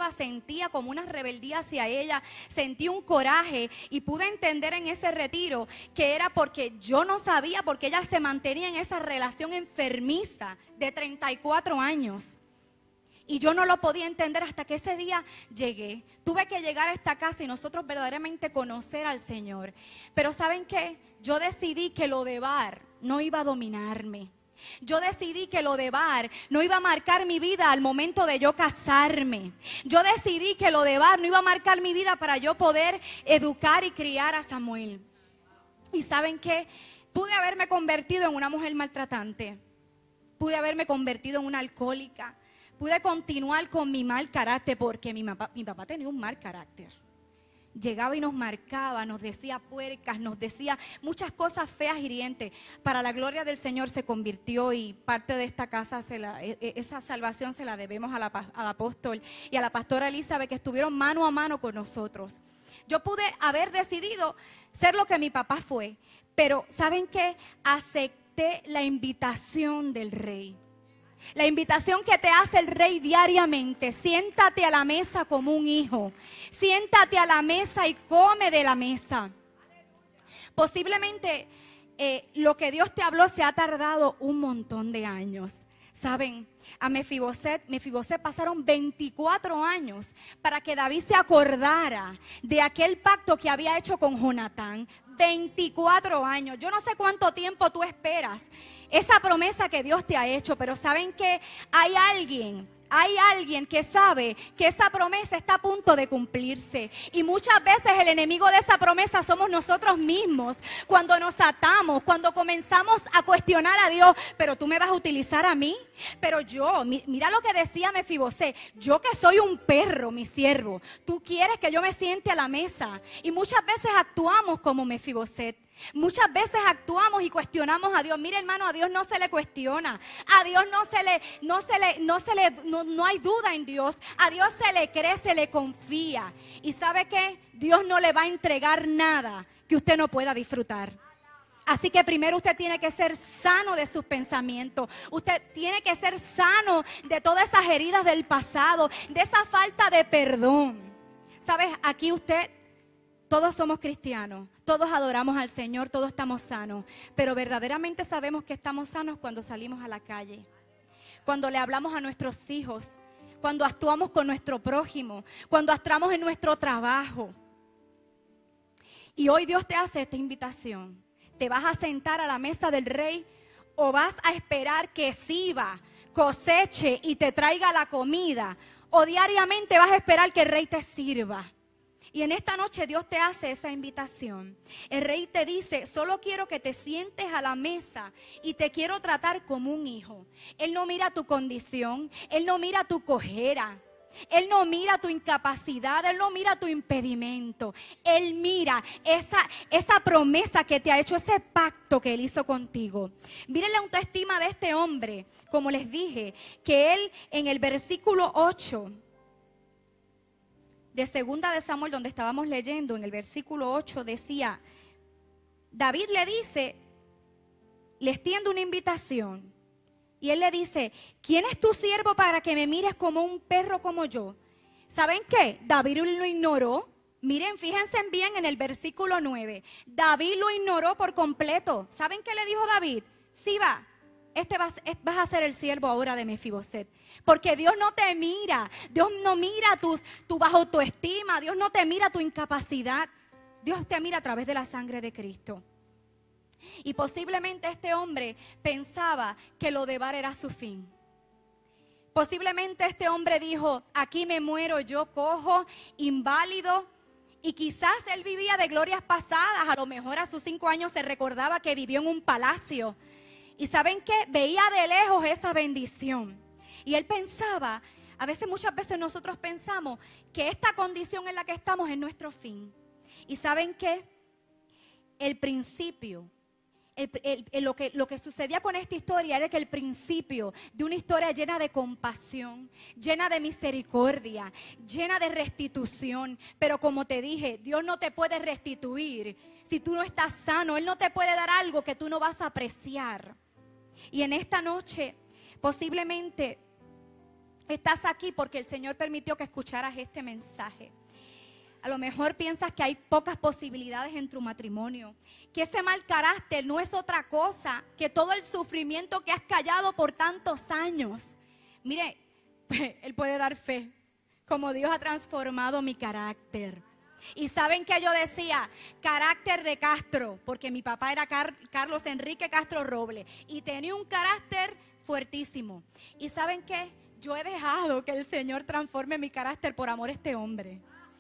sentía como una rebeldía hacia ella, sentí un coraje y pude entender en ese retiro que era porque yo no sabía, porque ella se mantenía en esa relación enfermiza de 34 años. Y yo no lo podía entender hasta que ese día llegué. Tuve que llegar a esta casa y nosotros verdaderamente conocer al Señor. Pero ¿saben qué? Yo decidí que lo de Bar no iba a dominarme. Yo decidí que lo de Bar no iba a marcar mi vida al momento de yo casarme. Yo decidí que lo de Bar no iba a marcar mi vida para yo poder educar y criar a Samuel. ¿Y saben qué? Pude haberme convertido en una mujer maltratante. Pude haberme convertido en una alcohólica. Pude continuar con mi mal carácter porque mi papá tenía un mal carácter. Llegaba y nos marcaba, nos decía puercas, nos decía muchas cosas feas, hirientes. Para la gloria del Señor se convirtió y parte de esta casa, esa salvación se la debemos al apóstol y a la pastora Elizabeth, que estuvieron mano a mano con nosotros. Yo pude haber decidido ser lo que mi papá fue, pero ¿saben qué? Acepté la invitación del Rey. La invitación que te hace el Rey diariamente: siéntate a la mesa como un hijo, siéntate a la mesa y come de la mesa. Posiblemente lo que Dios te habló se ha tardado un montón de años. Saben, a Mefiboset pasaron 24 años para que David se acordara de aquel pacto que había hecho con Jonatán. 24 años. Yo no sé cuánto tiempo tú esperas esa promesa que Dios te ha hecho, pero ¿saben qué? Hay alguien que sabe que esa promesa está a punto de cumplirse. Y muchas veces el enemigo de esa promesa somos nosotros mismos. Cuando nos atamos, cuando comenzamos a cuestionar a Dios: pero tú me vas a utilizar a mí. Pero yo, mira lo que decía Mefiboset: yo que soy un perro, mi siervo, tú quieres que yo me siente a la mesa. Y muchas veces actuamos como Mefiboset. Muchas veces actuamos y cuestionamos a Dios. Mire, hermano, a Dios no se le cuestiona. A Dios no hay duda en Dios. A Dios se le cree, se le confía. ¿Y sabe qué? Dios no le va a entregar nada que usted no pueda disfrutar. Así que primero usted tiene que ser sano de sus pensamientos. Usted tiene que ser sano de todas esas heridas del pasado, de esa falta de perdón. ¿Sabes? Aquí todos somos cristianos, todos adoramos al Señor, todos estamos sanos, pero verdaderamente sabemos que estamos sanos cuando salimos a la calle, cuando le hablamos a nuestros hijos, cuando actuamos con nuestro prójimo, cuando actuamos en nuestro trabajo. Y hoy Dios te hace esta invitación: ¿te vas a sentar a la mesa del Rey o vas a esperar que Siba coseche y te traiga la comida? ¿O diariamente vas a esperar que el Rey te sirva? Y en esta noche Dios te hace esa invitación. El Rey te dice: solo quiero que te sientes a la mesa y te quiero tratar como un hijo. Él no mira tu condición, Él no mira tu cojera, Él no mira tu incapacidad, Él no mira tu impedimento. Él mira esa promesa que te ha hecho, ese pacto que Él hizo contigo. Miren la autoestima de este hombre. Como les dije, que él en el versículo 8... de 2 de Samuel, donde estábamos leyendo, en el versículo 8 decía: David le extiende una invitación. Y él le dice: ¿quién es tu siervo para que me mires como un perro como yo? ¿Saben qué? David lo ignoró. Miren, fíjense bien en el versículo 9. David lo ignoró por completo. ¿Saben qué le dijo David? Siba, vas a ser el siervo ahora de Mefiboset. Porque Dios no te mira. Dios no mira tu baja autoestima. Dios no te mira tu incapacidad. Dios te mira a través de la sangre de Cristo. Y posiblemente este hombre pensaba que lo de Bar era su fin. Posiblemente este hombre dijo: aquí me muero yo, cojo, inválido. Y quizás él vivía de glorias pasadas. A lo mejor a sus 5 años se recordaba que vivió en un palacio. Y ¿saben qué? Veía de lejos esa bendición. Y él pensaba, muchas veces nosotros pensamos que esta condición en la que estamos es nuestro fin. Y ¿saben qué? El principio, lo que sucedía con esta historia era que el principio de una historia llena de compasión, llena de misericordia, llena de restitución. Pero como te dije, Dios no te puede restituir si tú no estás sano. Él no te puede dar algo que tú no vas a apreciar. Y en esta noche, posiblemente, estás aquí porque el Señor permitió que escucharas este mensaje. A lo mejor piensas que hay pocas posibilidades en tu matrimonio, que ese mal carácter no es otra cosa que todo el sufrimiento que has callado por tantos años. Mire, Él puede dar fe, como Dios ha transformado mi carácter. Y ¿saben qué yo decía? Carácter de Castro, porque mi papá era Carlos Enrique Castro Robles y tenía un carácter fuertísimo. ¿Y saben qué? Yo he dejado que el Señor transforme mi carácter por amor a este hombre.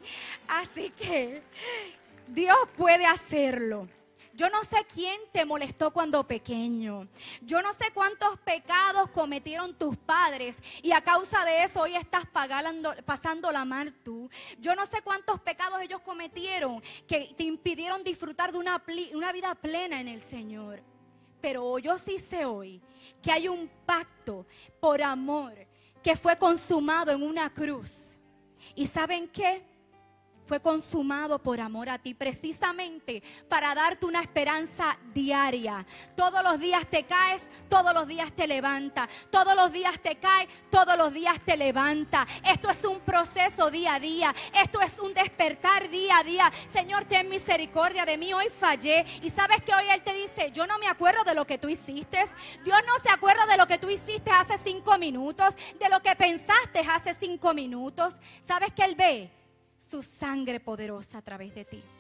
Así que Dios puede hacerlo. Yo no sé quién te molestó cuando pequeño. Yo no sé cuántos pecados cometieron tus padres y a causa de eso hoy estás pasándola mal tú. Yo no sé cuántos pecados ellos cometieron que te impidieron disfrutar de una vida plena en el Señor. Pero yo sí sé hoy que hay un pacto por amor que fue consumado en una cruz. ¿Y saben qué? Fue consumado por amor a ti, precisamente para darte una esperanza diaria. Todos los días te caes, todos los días te levantas. Todos los días te caes, todos los días te levantas. Esto es un proceso día a día. Esto es un despertar día a día. Señor, ten misericordia de mí, hoy fallé. Y sabes que hoy Él te dice, yo no me acuerdo de lo que tú hiciste. Dios no se acuerda de lo que tú hiciste hace 5 minutos, de lo que pensaste hace 5 minutos. ¿Sabes que Él ve? Su sangre poderosa a través de ti.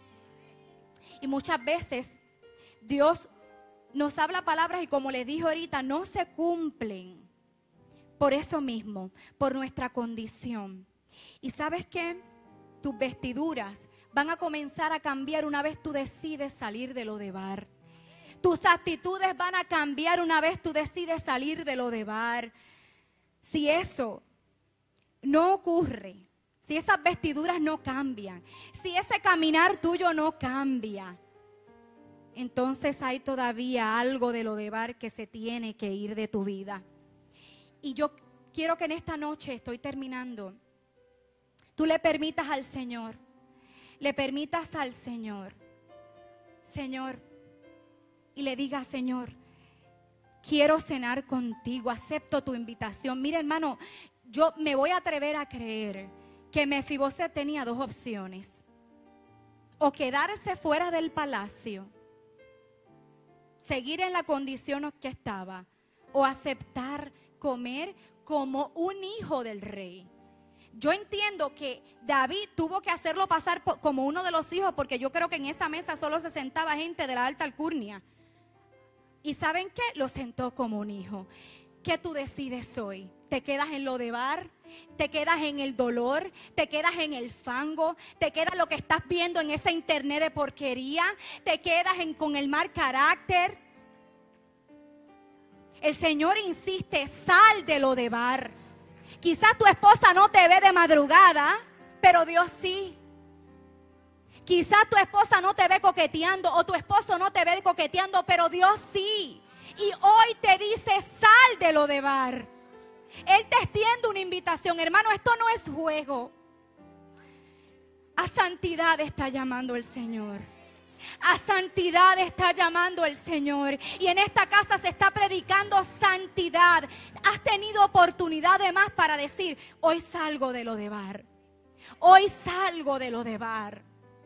Y muchas veces Dios nos habla palabras y como les dije ahorita, no se cumplen. Por eso mismo, por nuestra condición. Y ¿sabes qué? Tus vestiduras van a comenzar a cambiar una vez tú decides salir de lo de bar. Tus actitudes van a cambiar una vez tú decides salir de lo de bar. Si eso no ocurre, si esas vestiduras no cambian, si ese caminar tuyo no cambia, entonces hay todavía algo de lo de bar que se tiene que ir de tu vida. Y yo quiero que en esta noche, estoy terminando, tú le permitas al Señor, Señor, y le digas, Señor, quiero cenar contigo, acepto tu invitación. Mira, hermano, yo me voy a atrever a creer que Mefiboset tenía 2 opciones: o quedarse fuera del palacio, seguir en la condición que estaba, o aceptar comer como un hijo del rey. Yo entiendo que David tuvo que hacerlo pasar como uno de los hijos, porque yo creo que en esa mesa solo se sentaba gente de la alta alcurnia. ¿Y saben qué? Lo sentó como un hijo. ¿Qué tú decides hoy? ¿Te quedas en lo de bar? ¿Te quedas en el dolor? ¿Te quedas en el fango? ¿Te quedas lo que estás viendo en esa internet de porquería? ¿Te quedas con el mal carácter? El Señor insiste, sal de lo de bar. Quizás tu esposa no te ve de madrugada, pero Dios sí. Quizás tu esposa no te ve coqueteando o tu esposo no te ve coqueteando, pero Dios sí. Y hoy te dice, sal de lo de bar. Él te extiende una invitación. Hermano, esto no es juego. A santidad está llamando el Señor. A santidad está llamando el Señor. Y en esta casa se está predicando santidad. Has tenido oportunidad de más para decir, hoy salgo de lo de bar. Hoy salgo de lo de bar.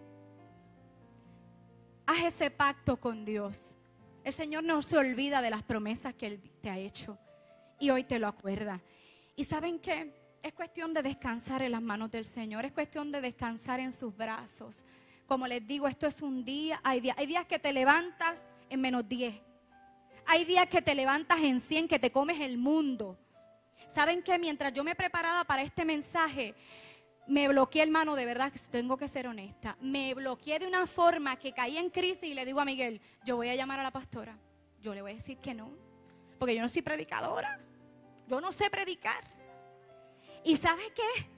Haz ese pacto con Dios. El Señor no se olvida de las promesas que Él te ha hecho. Y hoy te lo acuerda. ¿Y saben qué? Es cuestión de descansar en las manos del Señor. Es cuestión de descansar en sus brazos. Como les digo, esto es un día. Hay días que te levantas en -10. Hay días que te levantas en 100, que te comes el mundo. ¿Saben qué? Mientras yo me preparaba para este mensaje, me bloqueé, hermano, de verdad, tengo que ser honesta. Me bloqueé de una forma que caí en crisis y le digo a Miguel, yo voy a llamar a la pastora. Yo le voy a decir que no, porque yo no soy predicadora. Yo no sé predicar. ¿Y sabe qué?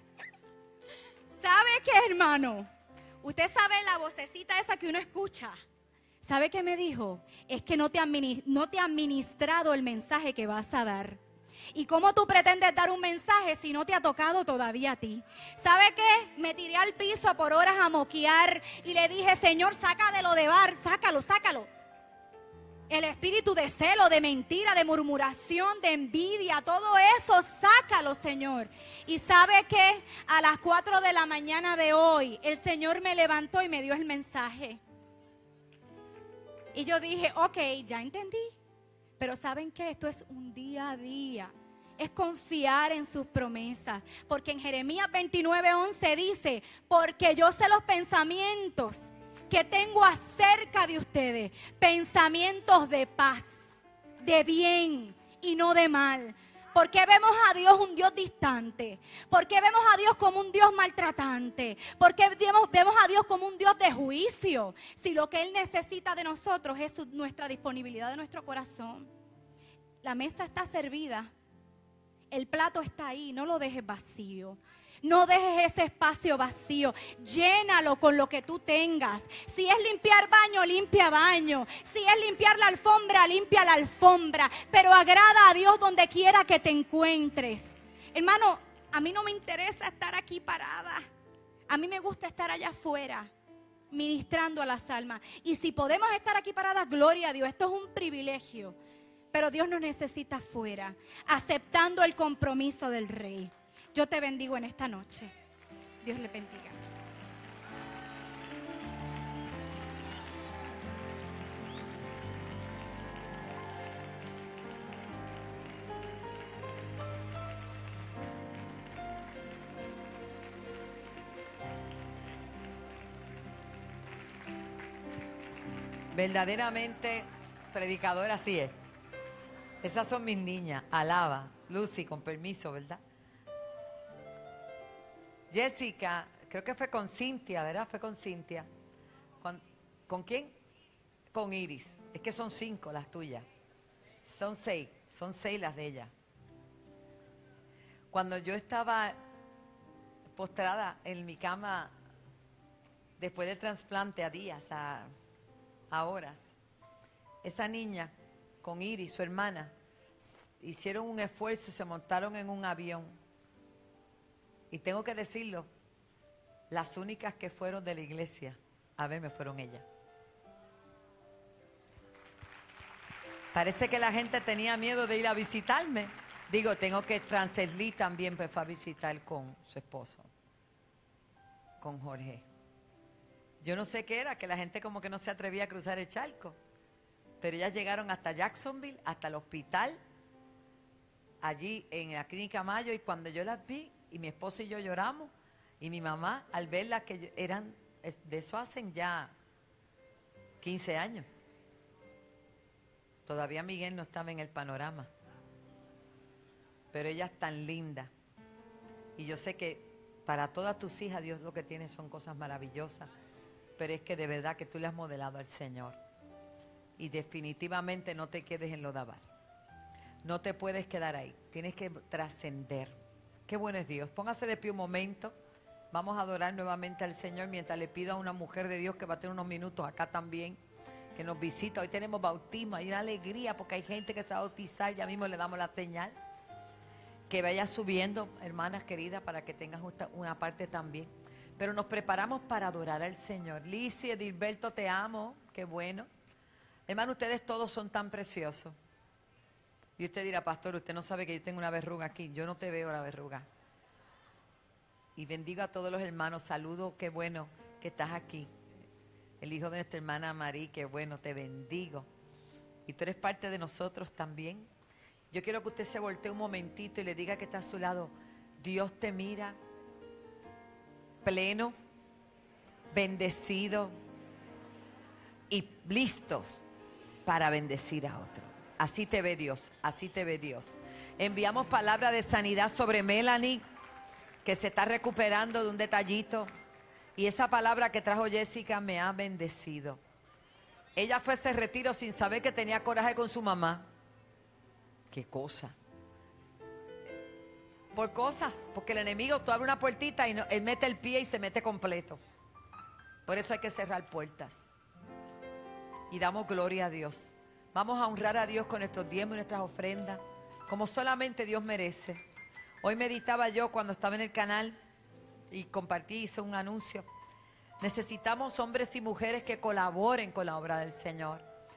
¿Sabe qué, hermano? Usted sabe la vocecita esa que uno escucha. ¿Sabe qué me dijo? Es que no te ha ministrado el mensaje que vas a dar. ¿Y cómo tú pretendes dar un mensaje si no te ha tocado todavía a ti? ¿Sabe qué? Me tiré al piso por horas a moquear y le dije, Señor, saca de lo de bar, sácalo, sácalo. El espíritu de celo, de mentira, de murmuración, de envidia, todo eso, sácalo, Señor. Y ¿sabe qué? A las 4 de la mañana de hoy, el Señor me levantó y me dio el mensaje. Y yo dije, ok, ya entendí. Pero ¿saben qué? Esto es un día a día. Es confiar en sus promesas. Porque en Jeremías 29:11 dice, porque yo sé los pensamientos que tengo acerca de ustedes, pensamientos de paz, de bien y no de mal. ¿Por qué vemos a Dios un Dios distante? ¿Por qué vemos a Dios como un Dios maltratante? ¿Por qué vemos a Dios como un Dios de juicio? Si lo que Él necesita de nosotros es nuestra disponibilidad de nuestro corazón. La mesa está servida, el plato está ahí, no lo dejes vacío. No dejes ese espacio vacío, llénalo con lo que tú tengas. Si es limpiar baño, limpia baño. Si es limpiar la alfombra, limpia la alfombra. Pero agrada a Dios donde quiera que te encuentres. Hermano, a mí no me interesa estar aquí parada. A mí me gusta estar allá afuera, ministrando a las almas. Y si podemos estar aquí paradas, gloria a Dios, esto es un privilegio. Pero Dios nos necesita afuera, aceptando el compromiso del Rey. Yo te bendigo en esta noche. Dios le bendiga. Verdaderamente, predicador, así es. Esas son mis niñas. Alaba. Lucy, con permiso, ¿verdad? Jessica, creo que fue con Cintia, ¿verdad? Fue con Cintia. ¿Con quién? Con Iris. Es que son 5 las tuyas. Son 6 las de ella. Cuando yo estaba postrada en mi cama, después del trasplante, a días, a horas, esa niña con Iris, su hermana, hicieron un esfuerzo, se montaron en un avión. Y tengo que decirlo, las únicas que fueron de la iglesia a verme fueron ellas. Parece que la gente tenía miedo de ir a visitarme. Digo, tengo que, Frances Lee también fue a visitar con su esposo, con Jorge. Yo no sé qué era, que la gente como que no se atrevía a cruzar el charco. Pero ellas llegaron hasta Jacksonville, hasta el hospital, allí en la Clínica Mayo, y cuando yo las vi, y mi esposo y yo lloramos, y mi mamá, al verlas que eran, de eso hacen ya 15 años. Todavía Miguel no estaba en el panorama. Pero ella es tan linda. Y yo sé que para todas tus hijas Dios lo que tiene son cosas maravillosas. Pero es que de verdad que tú le has modelado al Señor. Y definitivamente no te quedes en Lodabar. No te puedes quedar ahí. Tienes que trascender. Qué bueno es Dios. Póngase de pie un momento. Vamos a adorar nuevamente al Señor mientras le pido a una mujer de Dios que va a tener unos minutos acá también, que nos visita. Hoy tenemos bautismo, hay una alegría porque hay gente que se va a bautizar. Ya mismo le damos la señal. Que vaya subiendo, hermanas queridas, para que tengas una parte también. Pero nos preparamos para adorar al Señor. Licia, Edilberto, te amo. Qué bueno. Hermano, ustedes todos son tan preciosos. Y usted dirá, pastor, usted no sabe que yo tengo una verruga aquí. Yo no te veo la verruga. Y bendigo a todos los hermanos. Saludo, qué bueno que estás aquí. El hijo de nuestra hermana María, qué bueno, te bendigo. Y tú eres parte de nosotros también. Yo quiero que usted se voltee un momentito y le diga que está a su lado. Dios te mira pleno, bendecido y listos para bendecir a otro. Así te ve Dios, así te ve Dios. Enviamos palabra de sanidad sobre Melanie, que se está recuperando de un detallito. Y esa palabra que trajo Jessica me ha bendecido. Ella fue a ese retiro sin saber que tenía coraje con su mamá. ¿Qué cosa? Por cosas, porque el enemigo, tú abres una puertita y él mete el pie y se mete completo. Por eso hay que cerrar puertas. Y damos gloria a Dios. Vamos a honrar a Dios con nuestros diezmos y nuestras ofrendas, como solamente Dios merece. Hoy meditaba yo cuando estaba en el canal y compartí, hice un anuncio. Necesitamos hombres y mujeres que colaboren con la obra del Señor.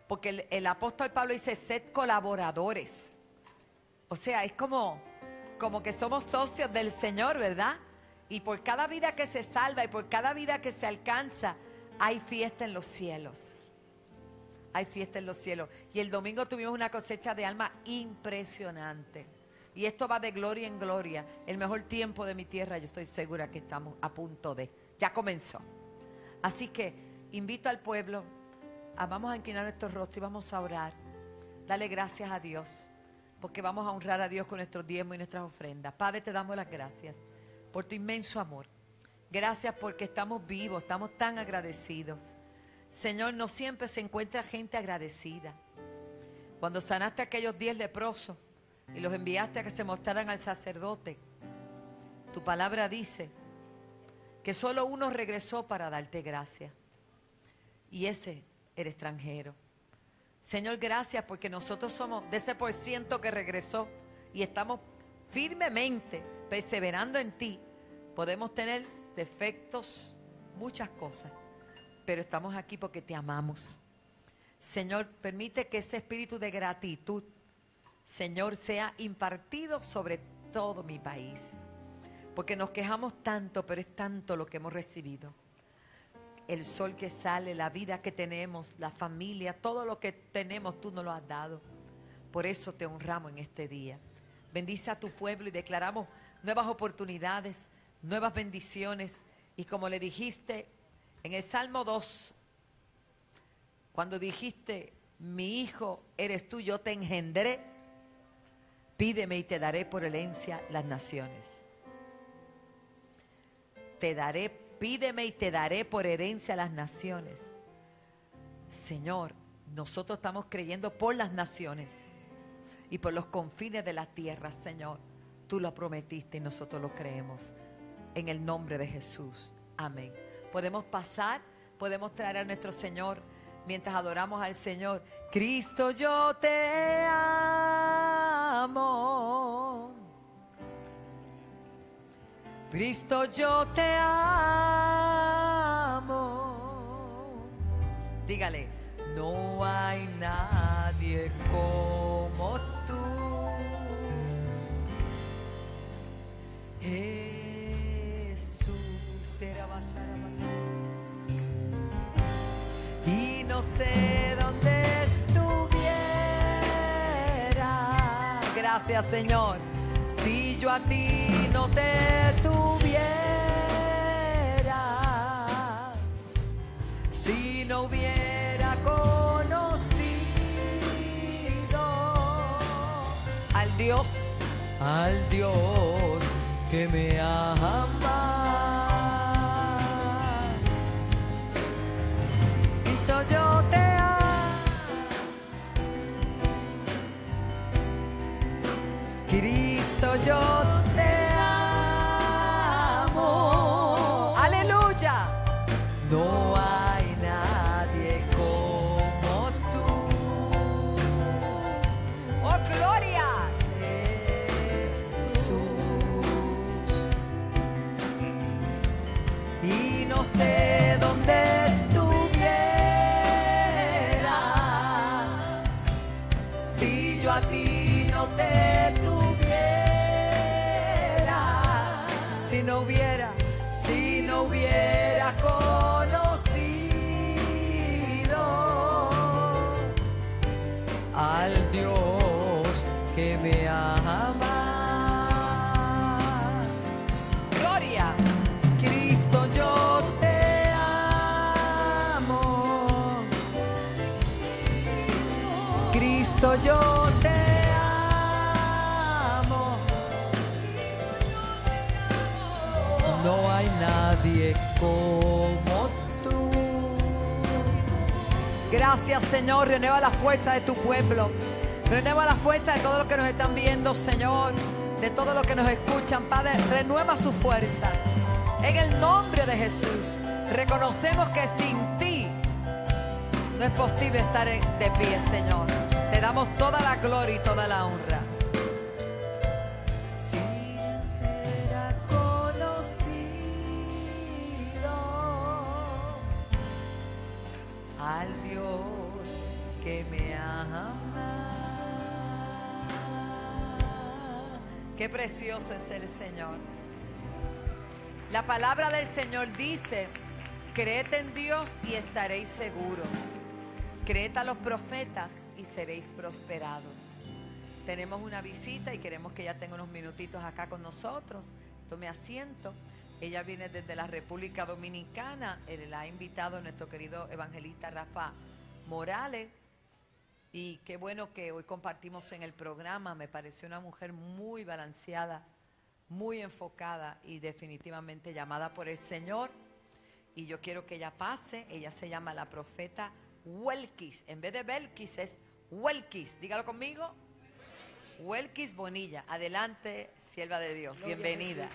Porque el apóstol Pablo dice, sed colaboradores. O sea, es como que somos socios del Señor, ¿verdad? Y por cada vida que se salva y por cada vida que se alcanza, hay fiesta en los cielos. Hay fiesta en los cielos. Y el domingo tuvimos una cosecha de alma impresionante. Y esto va de gloria en gloria. El mejor tiempo de mi tierra, yo estoy segura que estamos a punto de. Ya comenzó. Así que invito al pueblo, vamos a inclinar nuestros rostros y vamos a orar. Dale gracias a Dios, porque vamos a honrar a Dios con nuestros diezmos y nuestras ofrendas. Padre, te damos las gracias por tu inmenso amor. Gracias porque estamos vivos, estamos tan agradecidos. Señor, no siempre se encuentra gente agradecida. Cuando sanaste a aquellos 10 leprosos y los enviaste a que se mostraran al sacerdote, tu palabra dice que solo uno regresó para darte gracias. Y ese era extranjero. Señor, gracias porque nosotros somos de ese % que regresó y estamos firmemente perseverando en ti. Podemos tener defectos, muchas cosas, pero estamos aquí porque te amamos. Señor, permite que ese espíritu de gratitud, Señor, sea impartido sobre todo mi país. Porque nos quejamos tanto, pero es tanto lo que hemos recibido. El sol que sale, la vida que tenemos, la familia, todo lo que tenemos tú nos lo has dado. Por eso te honramos en este día. Bendice a tu pueblo y declaramos nuevas oportunidades, nuevas bendiciones. Y como le dijiste en el Salmo 2, cuando dijiste, mi hijo eres tú, yo te engendré, pídeme y te daré por herencia las naciones. Te daré, pídeme y te daré por herencia las naciones. Señor, nosotros estamos creyendo por las naciones y por los confines de la tierra, Señor. Tú lo prometiste y nosotros lo creemos. En el nombre de Jesús. Amén. Podemos pasar, podemos traer a nuestro Señor mientras adoramos al Señor. Cristo, yo te amo. Cristo, yo te amo. Dígale, no hay nadie como tú. Jesús será y no sé dónde estuviera. Gracias, Señor. Si yo a ti no te tuviera, si no hubiera conocido al Dios que me ama, Cristo, yo te amo, Cristo, yo te amo, aleluya. No hay nadie como tú. Oh, gloria, Jesús. Y no sé dónde estuviera si yo a ti no te tuviera, si no hubiera conocido al Dios que me ama. Gloria, Cristo, yo te amo. Cristo, yo te amo. No hay nadie como tú. Gracias, Señor. Renueva la fuerza de tu pueblo. Renueva la fuerza de todos los que nos están viendo, Señor. De todos los que nos escuchan, Padre. Renueva sus fuerzas. En el nombre de Jesús. Reconocemos que sin ti no es posible estar de pie, Señor. Te damos toda la gloria y toda la honra. Al Dios que me ama. Qué precioso es el Señor. La palabra del Señor dice: creed en Dios y estaréis seguros. Creed a los profetas y seréis prosperados. Tenemos una visita y queremos que ella tenga unos minutitos acá con nosotros. Tome asiento. Ella viene desde la República Dominicana. La ha invitado nuestro querido evangelista Rafa Morales. Y qué bueno que hoy compartimos en el programa. Me pareció una mujer muy balanceada, muy enfocada y definitivamente llamada por el Señor. Y yo quiero que ella pase. Ella se llama la profeta Welkis. En vez de Belkis es Welkis. Dígalo conmigo. Welkis Bonilla. Adelante, sierva de Dios. Gloria Bienvenida.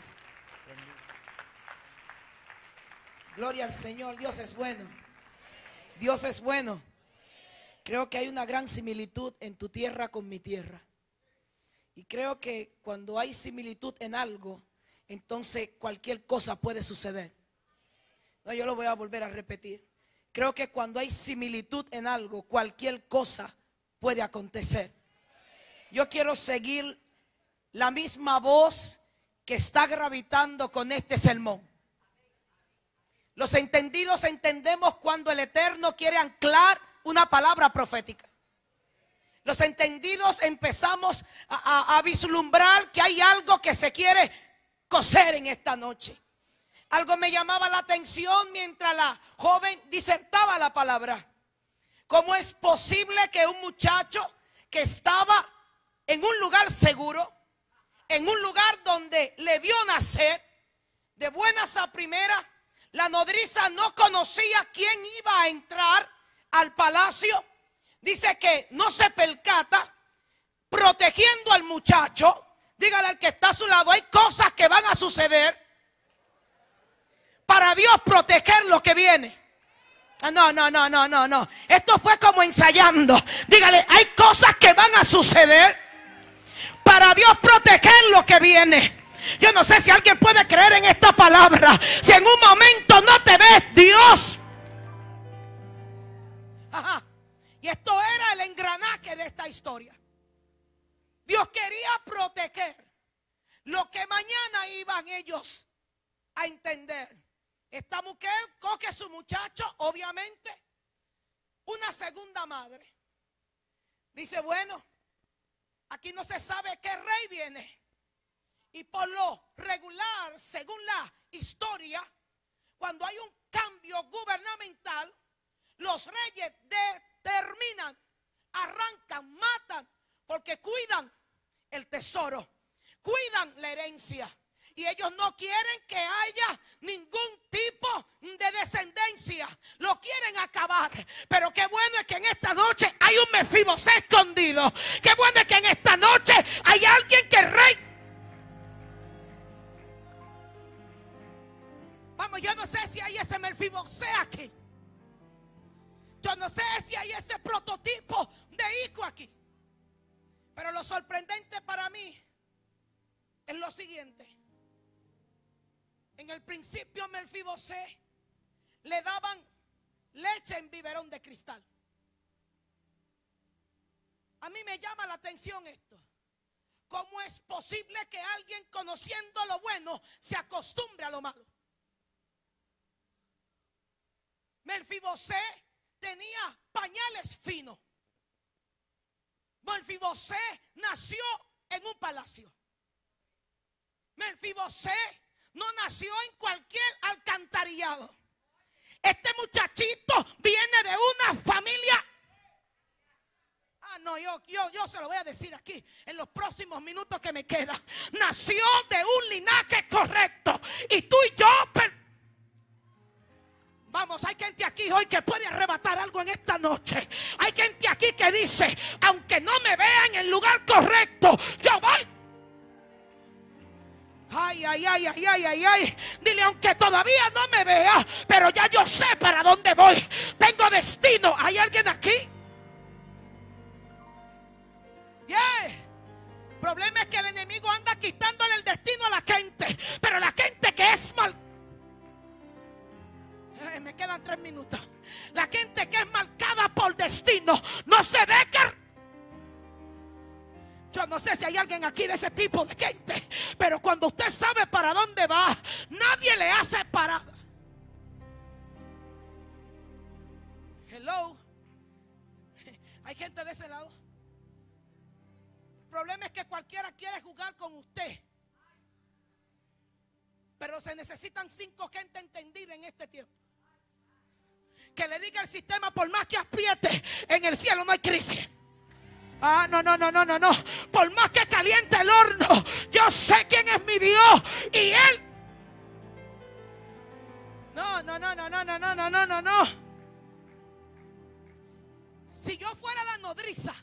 Gloria al Señor. Dios es bueno. Dios es bueno. Creo que hay una gran similitud en tu tierra con mi tierra. Y creo que cuando hay similitud en algo, entonces cualquier cosa puede suceder. No, yo lo voy a volver a repetir. Creo que cuando hay similitud en algo, cualquier cosa puede acontecer. Yo quiero seguir la misma voz que está gravitando con este sermón. Los entendidos entendemos cuando el Eterno quiere anclar una palabra profética. Los entendidos empezamos a vislumbrar que hay algo que se quiere coser en esta noche. Algo me llamaba la atención mientras la joven disertaba la palabra. ¿Cómo es posible que un muchacho que estaba en un lugar seguro, en un lugar donde le vio nacer, de buenas a primeras, la nodriza no conocía quién iba a entrar al palacio? Dice que no se percata, protegiendo al muchacho. Dígale al que está a su lado: hay cosas que van a suceder para Dios proteger lo que viene. No. Esto fue como ensayando. Dígale: hay cosas que van a suceder para Dios proteger lo que viene. Yo no sé si alguien puede creer en esta palabra. Si en un momento no te ves, Dios. Ajá. Y esto era el engranaje de esta historia. Dios quería proteger lo que mañana iban ellos a entender. Esta mujer coge a su muchacho, obviamente, una segunda madre. Dice: bueno, aquí no se sabe qué rey viene. Y por lo regular, según la historia, cuando hay un cambio gubernamental, los reyes determinan, arrancan, matan, porque cuidan el tesoro, cuidan la herencia. Y ellos no quieren que haya ningún tipo de descendencia. Lo quieren acabar. Pero qué bueno es que en esta noche hay un Mefibosé escondido. Qué bueno es que en esta noche hay alguien que el rey. Vamos, yo no sé si hay ese Mefibosé aquí. Yo no sé si hay ese prototipo de hijo aquí. Pero lo sorprendente para mí es lo siguiente. En el principio a Mefibosé le daban leche en biberón de cristal. A mí me llama la atención esto. ¿Cómo es posible que alguien, conociendo lo bueno, se acostumbre a lo malo? Mefibosé tenía pañales finos. Mefibosé nació en un palacio. Mefibosé no nació en cualquier alcantarillado. Este muchachito viene de una familia. Yo se lo voy a decir aquí en los próximos minutos que me quedan. Nació de un linaje correcto. Y tú y yo vamos, hay gente aquí hoy que puede arrebatar algo en esta noche. Hay gente aquí que dice: aunque no me vea en el lugar correcto, yo voy. Ay. Dile: aunque todavía no me vea, pero ya yo sé para dónde voy. Tengo destino. ¿Hay alguien aquí? El problema es que el enemigo anda quitándole el destino a la gente. Pero la gente que es mal. Me quedan 3 minutos. La gente que es marcada por destino no se deja. Yo no sé si hay alguien aquí de ese tipo de gente, pero cuando usted sabe para dónde va, nadie le hace parada. Hello. Hay gente de ese lado. El problema es que cualquiera quiere jugar con usted. Pero se necesitan 5 gente entendida en este tiempo. Que le diga al sistema, por más que apriete, en el cielo no hay crisis. Ah, no. Por más que caliente el horno, yo sé quién es mi Dios. Y Él. No. Si yo fuera la nodriza,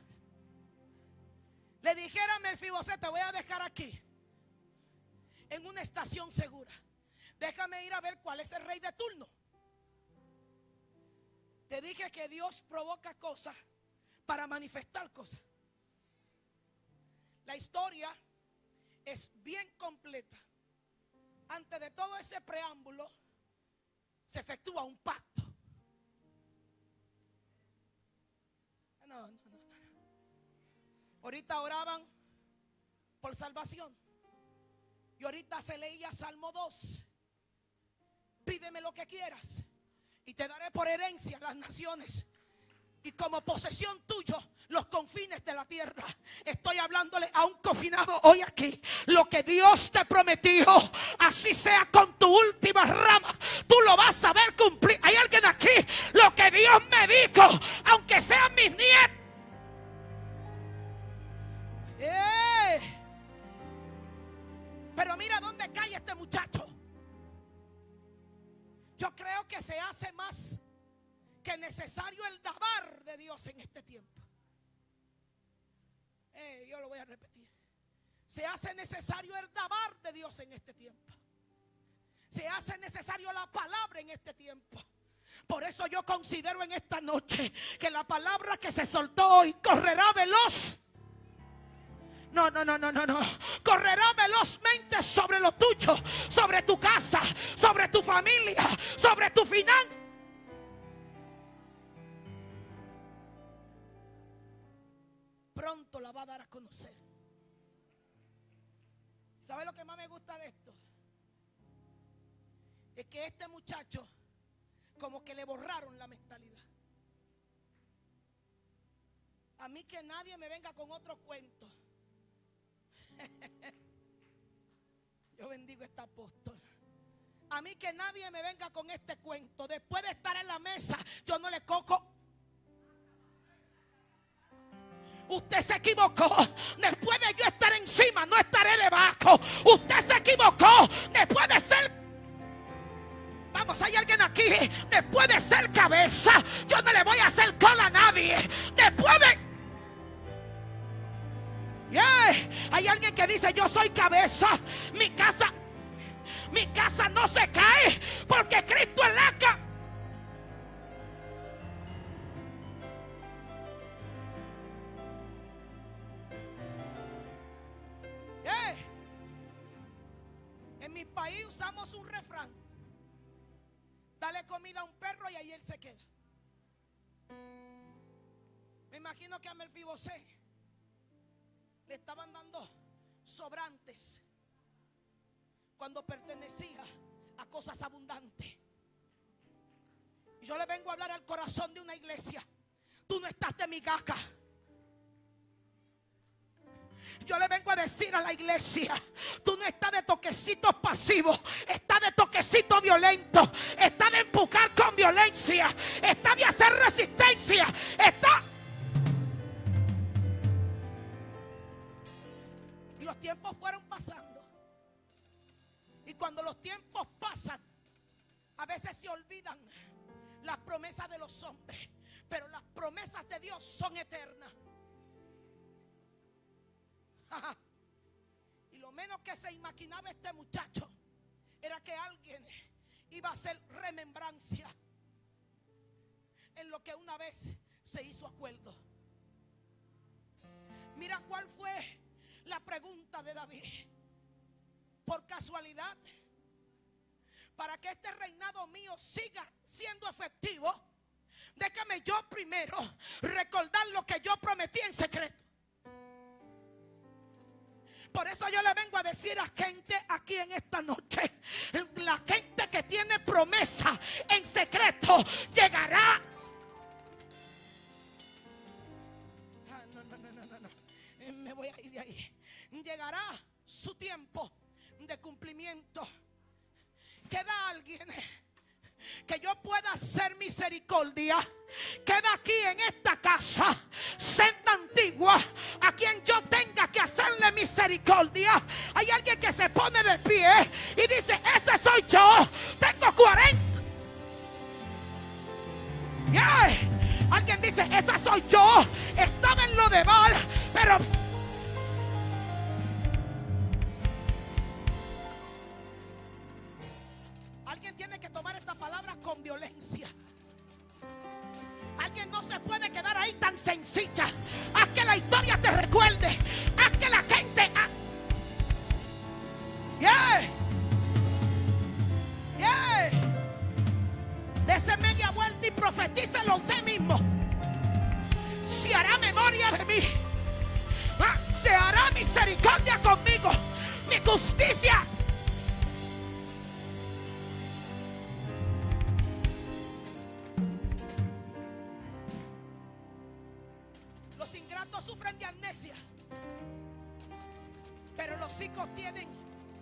le dijera a Mefibosé, te voy a dejar aquí, en una estación segura. Déjame ir a ver cuál es el rey de turno. Te dije que Dios provoca cosas para manifestar cosas. La historia es bien completa. Antes de todo ese preámbulo, se efectúa un pacto. No. Ahorita oraban por salvación. Y ahorita se leía Salmo 2. Pídeme lo que quieras y te daré por herencia las naciones y como posesión tuyo los confines de la tierra. Estoy hablándole a un confinado hoy aquí. Lo que Dios te prometió, así sea con tu última rama, tú lo vas a ver cumplir. Hay alguien aquí, lo que Dios me dijo, aunque sean mis nietos. Pero mira dónde cae este muchacho. Yo creo que se hace más que necesario el dabar de Dios en este tiempo. Yo lo voy a repetir. Se hace necesario el dabar de Dios en este tiempo. Se hace necesario la palabra en este tiempo. Por eso yo considero en esta noche que la palabra que se soltó hoy correrá veloz. No. Correrá velozmente sobre lo tuyo, sobre tu casa, sobre tu familia, sobre tu finanza. Pronto la va a dar a conocer. ¿Sabe lo que más me gusta de esto? Es que este muchacho como que le borraron la mentalidad. A mí que nadie me venga con otro cuento. Yo bendigo a este apóstol. A mí que nadie me venga con este cuento. Después de estar en la mesa, yo no le coco. Usted se equivocó. Después de yo estar encima, no estaré debajo. Usted se equivocó. Después de ser... Vamos, hay alguien aquí. Después de ser cabeza, yo no le voy a hacer cola a nadie. Después de... Hay alguien que dice, yo soy cabeza. Mi casa no se cae porque Cristo es la cabeza. En mi país usamos un refrán: dale comida a un perro y ahí él se queda. Me imagino que a Mefibosé le estaban dando sobrantes cuando pertenecía a cosas abundantes. Y yo le vengo a hablar al corazón de una iglesia. Tú no estás de migaja. Yo le vengo a decir a la iglesia, tú no estás de toquecitos pasivos, estás de toquecito violento, estás de empujar con violencia, estás de hacer resistencia, estás... Y los tiempos fueron pasando. Y cuando los tiempos pasan, a veces se olvidan las promesas de los hombres, pero las promesas de Dios son eternas. Y lo menos que se imaginaba este muchacho era que alguien iba a hacer remembrancia en lo que una vez se hizo acuerdo. Mira cuál fue la pregunta de David. Por casualidad, para que este reinado mío siga siendo efectivo, Déjame yo primero recordar lo que yo prometí en secreto. Por eso yo le vengo a decir a gente aquí en esta noche, la gente que tiene promesa en secreto llegará. No. Me voy a ir de ahí. Llegará su tiempo de cumplimiento. Queda alguien que yo pueda hacer misericordia. Queda aquí en esta casa senda antigua a quien yo tenga que hacerle misericordia. Hay alguien que se pone de pie y dice: ese soy yo. Tengo 40. Alguien dice: esa soy yo. Estaba en lo de mal, pero alguien tiene que tomar esta palabra con violencia. Alguien no se puede quedar ahí tan sencilla. Haz que la historia te recuerde. Haz que la gente dese media vuelta y profetícelo usted mismo. Se hará memoria de mí. Se hará misericordia conmigo. Mi justicia. Los ingratos sufren de amnesia, pero los hijos tienen.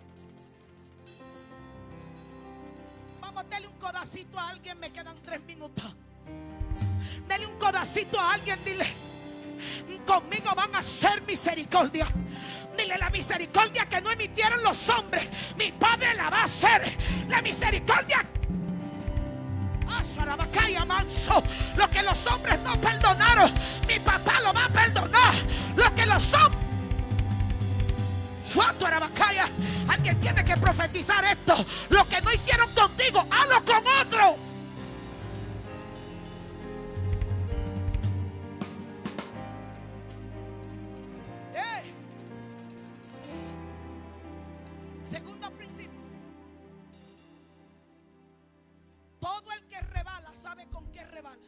Vamos, dele un codacito a alguien, me quedan 3 minutos. Dele un codacito a alguien, dile: conmigo van a hacer misericordia. Dile: la misericordia que no emitieron los hombres, mi Padre la va a hacer. La misericordia, manso, lo que los hombres no perdonaron, mi papá lo va a perdonar. Lo que los hombres, alguien tiene que profetizar esto. Lo que no hicieron contigo, hazlo con otro. Segundo principio: todo el que rebala sabe con qué rebala.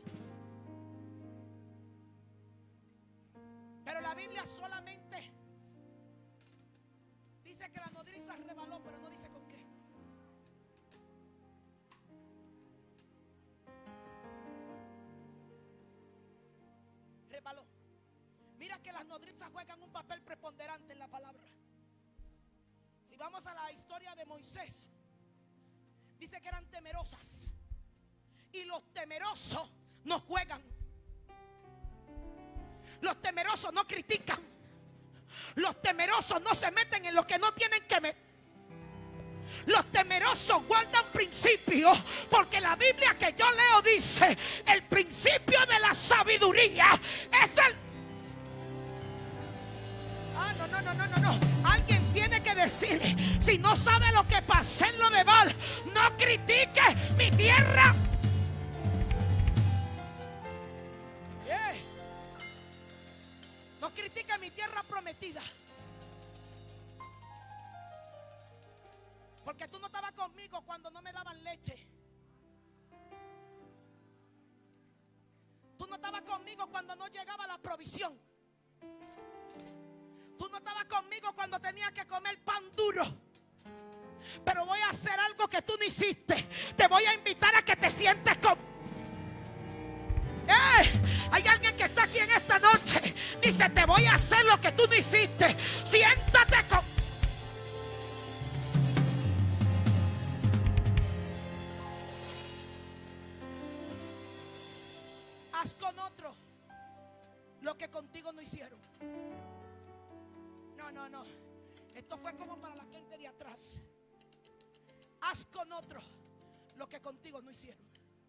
Pero la Biblia solamente dice que la nodriza rebaló, pero no dice con qué. Rebaló. Mira que las nodrizas juegan un papel preponderante en la palabra. Si vamos a la historia de Moisés, dice que eran temerosas. Y los temerosos no juegan. Los temerosos no critican. Los temerosos no se meten en lo que no tienen que meter. Los temerosos guardan principios, porque la Biblia que yo leo dice: el principio de la sabiduría es el... No. Alguien tiene que decir: si no sabe lo que pasé en lo de Baal, no critique mi tierra. No critique mi tierra prometida. Porque tú no estabas conmigo cuando no me daban leche. Tú no estabas conmigo cuando no llegaba la provisión. Tú no estabas conmigo cuando tenía que comer pan duro. Pero voy a hacer algo que tú no hiciste. Te voy a invitar a que te sientes con... Hay alguien que está aquí en esta noche. Dice: te voy a hacer lo que tú no hiciste. Siéntate con... Haz con otro lo que contigo no hicieron. No. Esto fue como para la gente de atrás. Haz con otro lo que contigo no hicieron.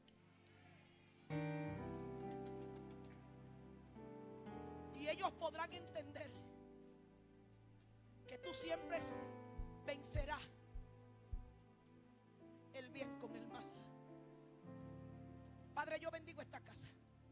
Y ellos podrán entender que tú siempre vencerás el bien con el mal. Padre, yo bendigo esta casa.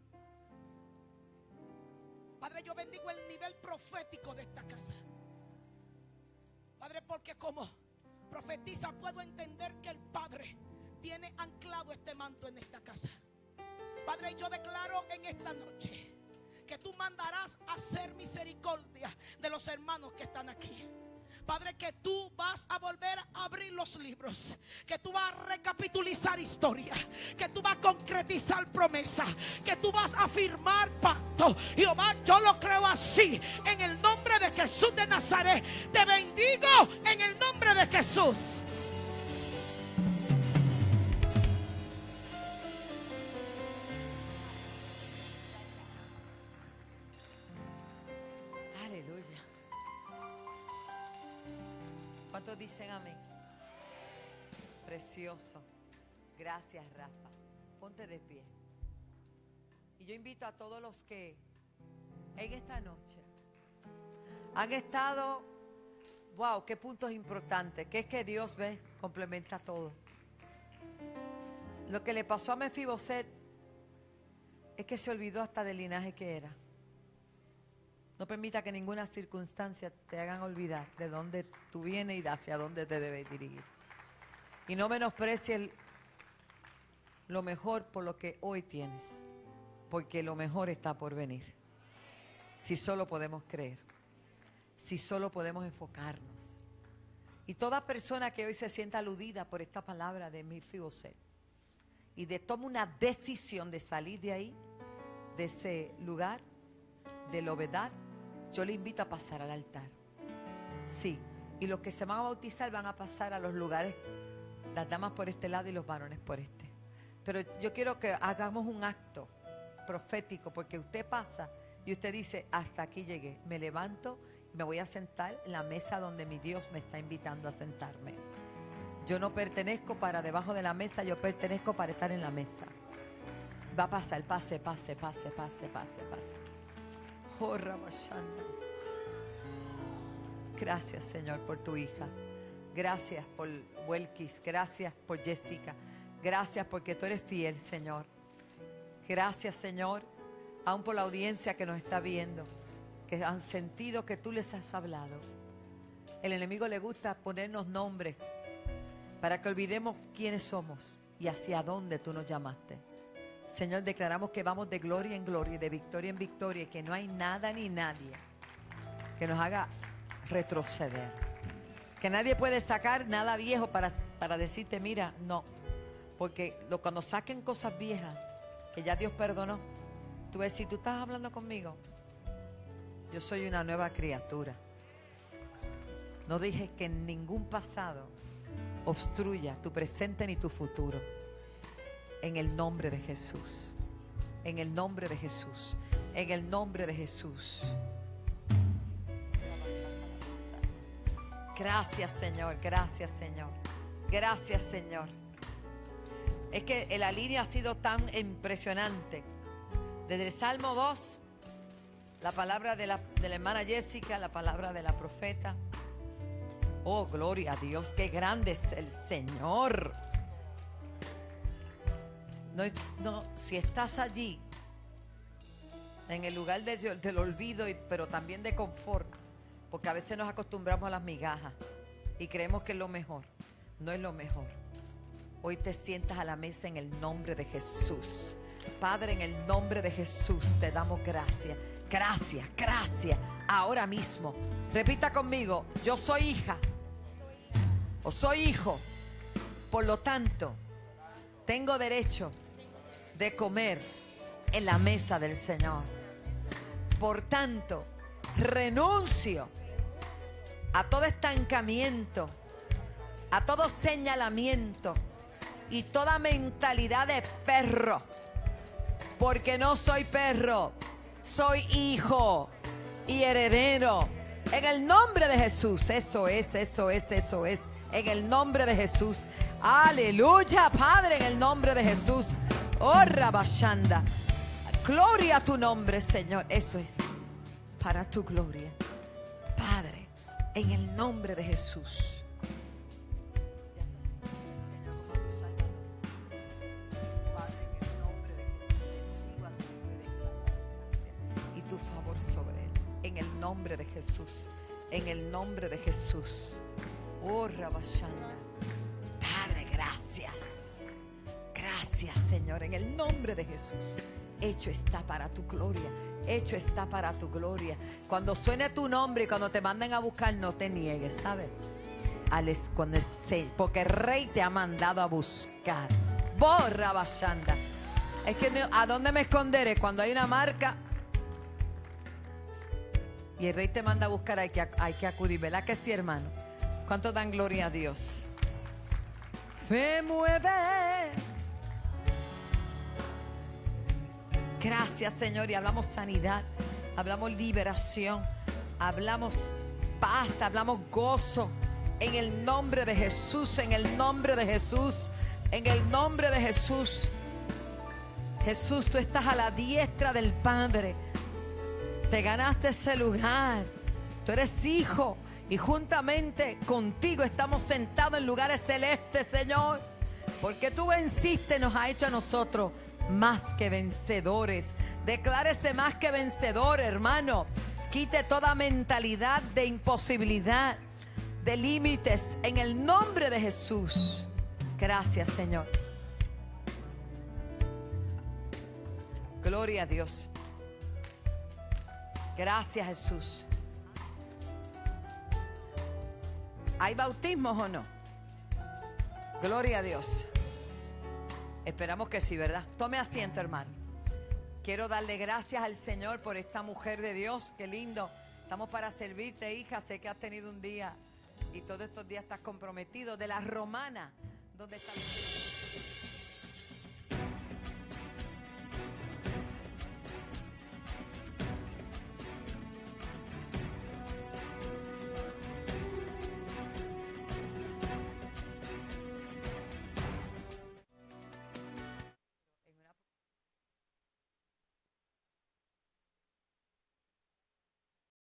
Padre, yo bendigo el nivel profético de esta casa. Padre, porque como profetiza puedo entender que el Padre tiene anclado este manto en esta casa. Padre, yo declaro en esta noche que tú mandarás a hacer misericordia de los hermanos que están aquí. Padre, que tú vas a volver a abrir los libros, que tú vas a recapitulizar historia, que tú vas a concretizar promesa, que tú vas a firmar pacto. Jehová, yo lo creo así, en el nombre de Jesús de Nazaret. Te bendigo en el nombre de Jesús. Aleluya. ¿Cuántos dicen amén? Precioso. Gracias, Rafa. Ponte de pie. Y yo invito a todos los que en esta noche han estado, wow, qué puntos importantes, que es que Dios ve, complementa todo. Lo que le pasó a Mefiboset es que se olvidó hasta del linaje que era. No permita que ninguna circunstancia te hagan olvidar de dónde tú vienes y hacia dónde te debes dirigir. Y no menosprecies lo mejor por lo que hoy tienes, porque lo mejor está por venir. Si solo podemos creer, si solo podemos enfocarnos. Y toda persona que hoy se sienta aludida por esta palabra de Mefiboset y toma una decisión de salir de ahí, de ese lugar, del obedar, yo le invito a pasar al altar. Sí, y los que se van a bautizar van a pasar a los lugares, las damas por este lado y los varones por este. Pero yo quiero que hagamos un acto profético, porque usted pasa y usted dice, hasta aquí llegué, me levanto y me voy a sentar en la mesa donde mi Dios me está invitando a sentarme. Yo no pertenezco para debajo de la mesa, yo pertenezco para estar en la mesa. Va a pasar, pase. Oh, Ramashanda. Gracias, Señor, por tu hija. Gracias por Welkis. Gracias por Jessica. Gracias porque tú eres fiel, Señor. Gracias, Señor, aún por la audiencia que nos está viendo, que han sentido que tú les has hablado. El enemigo le gusta ponernos nombres para que olvidemos quiénes somos y hacia dónde tú nos llamaste. Señor, declaramos que vamos de gloria en gloria y de victoria en victoria y que no hay nada ni nadie que nos haga retroceder. Que nadie puede sacar nada viejo para decirte, mira, no. Porque cuando saquen cosas viejas que ya Dios perdonó, tú vas a decir, tú estás hablando conmigo. Yo soy una nueva criatura. No dije que ningún pasado obstruya tu presente ni tu futuro. En el nombre de Jesús. En el nombre de Jesús. En el nombre de Jesús. Gracias, Señor. Gracias, Señor. Gracias, Señor. Es que la línea ha sido tan impresionante. Desde el Salmo 2, la palabra de la hermana Jessica, la palabra de la profeta. Oh, gloria a Dios, qué grande es el Señor. No, si estás allí, en el lugar del olvido, pero también de confort, porque a veces nos acostumbramos a las migajas y creemos que es lo mejor. No es lo mejor. Hoy te sientas a la mesa en el nombre de Jesús. Padre, en el nombre de Jesús te damos gracias. Gracias, gracias. Ahora mismo, repita conmigo, yo soy hija o soy hijo. Por lo tanto, tengo derecho de comer en la mesa del Señor. Por tanto, renuncio a todo estancamiento, a todo señalamiento y toda mentalidad de perro, porque no soy perro, soy hijo y heredero. En el nombre de Jesús, eso es. En el nombre de Jesús. Aleluya, Padre, en el nombre de Jesús. Oh, Rabashanda. Gloria a tu nombre, Señor. Eso es para tu gloria. Padre, en el nombre de Jesús. Y tu favor sobre él. En el nombre de Jesús. En el nombre de Jesús. Oh, Rabashanda. Padre, gracias. Gracias. Gracias, Señor, en el nombre de Jesús. Hecho está para tu gloria. Hecho está para tu gloria. Cuando suene tu nombre y cuando te manden a buscar, no te niegues, ¿sabes? Porque el Rey te ha mandado a buscar. Borra Bashanda. Es que ¿a dónde me esconderé? Cuando hay una marca y el Rey te manda a buscar, hay que acudir. ¿Verdad que sí, hermano? ¿Cuánto dan gloria a Dios? Fe mueve. Gracias, Señor. Y hablamos sanidad, hablamos liberación, hablamos paz, hablamos gozo. En el nombre de Jesús, en el nombre de Jesús, en el nombre de Jesús. Jesús, tú estás a la diestra del Padre. Te ganaste ese lugar. Tú eres hijo y juntamente contigo estamos sentados en lugares celestes, Señor. Porque tú venciste, nos ha hecho a nosotros más que vencedores. Declárese más que vencedor, hermano. Quite toda mentalidad de imposibilidad, de límites, en el nombre de Jesús. Gracias, Señor. Gloria a Dios. Gracias, Jesús. ¿Hay bautismos o no? Gloria a Dios. Esperamos que sí, ¿verdad? Tome asiento, hermano. Quiero darle gracias al Señor por esta mujer de Dios. Qué lindo. Estamos para servirte, hija. Sé que has tenido un día y todos estos días estás comprometido. De la Romana, donde está.